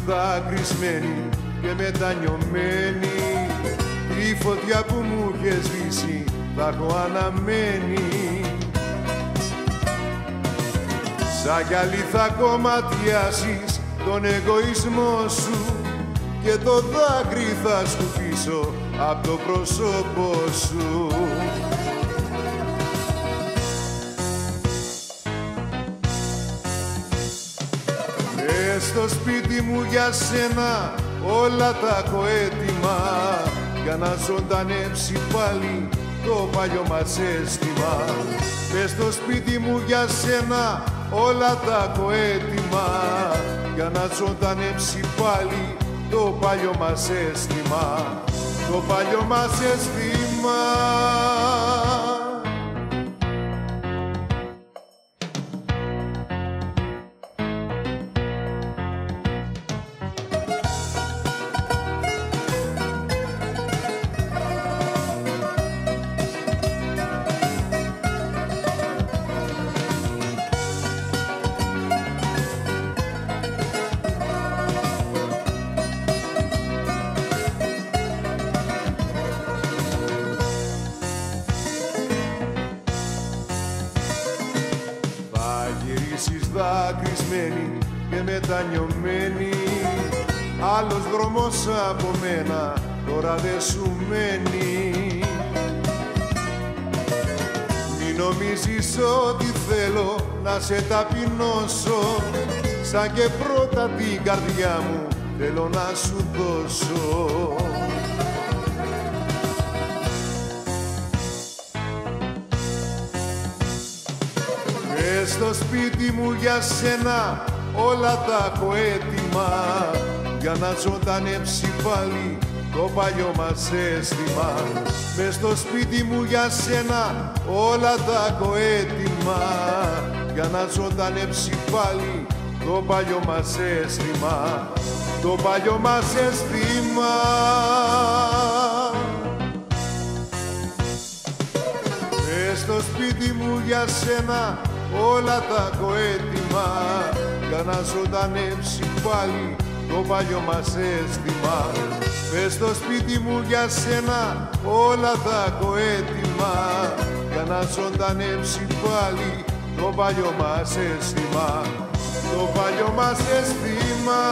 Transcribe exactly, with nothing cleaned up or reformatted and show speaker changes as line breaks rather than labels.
δακρυσμένη και μετανιωμένη, η φωτιά που μου είχε σβήσει θα έχω αναμένη. Σαν γυαλί θα κομματιάσεις τον εγωισμό σου και το δάκρυ θα σκουπίσω απ' το πρόσωπο σου. Μες στο σπίτι μου για σένα όλα τα έχω έτοιμα για να ζωντανέψει πάλι το παλιό μας αίσθημα. Μες στο σπίτι μου για σένα όλα τα έχω έτοιμα για να ζωντανέψει πάλι το παλιό μας αίσθημα, το παλιό μας αίσθημα. Γυρίσεις δακρυσμένη και μετανιωμένη, άλλος δρόμος από μένα τώρα δε σου μένει. Μην νομίζεις ότι θέλω να σε ταπεινώσω, σαν και πρώτα την καρδιά μου θέλω να σου δώσω. Μες στο σπίτι μου για σένα όλα τα έχω έτοιμα για να ζωντανέψει πάλι το παλιό μας αίσθημα. Μες στο σπίτι μου για σένα όλα τα έχω έτοιμα για να ζωντανέψει πάλι το παλιό μας αίσθημα, το παλιό μας αίσθημα. Μες στο σπίτι μου για σένα όλα τα έχω έτοιμα για να ζωντανέψει πάλι το παλιό μας αίσθημα. Μες στο σπίτι μου για σένα όλα τα έχω έτοιμα για να ζωντανέψει πάλι το παλιό μας αίσθημα, το παλιό μας αίσθημα.